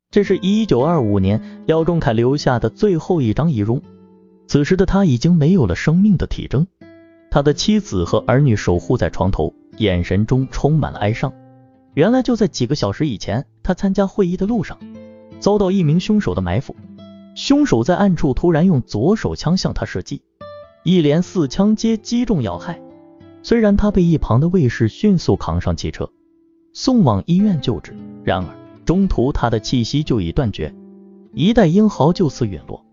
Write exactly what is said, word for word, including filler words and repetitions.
这是一九二五年廖仲恺留下的最后一张遗容。此时的他已经没有了生命的体征，他的妻子和儿女守护在床头，眼神中充满了哀伤。原来就在几个小时以前，他参加会议的路上遭到一名凶手的埋伏，凶手在暗处突然用左手枪向他射击，一连四枪皆击中要害。虽然他被一旁的卫士迅速扛上汽车送往医院救治，然而中途他的气息就已断绝，一代英豪就此陨落。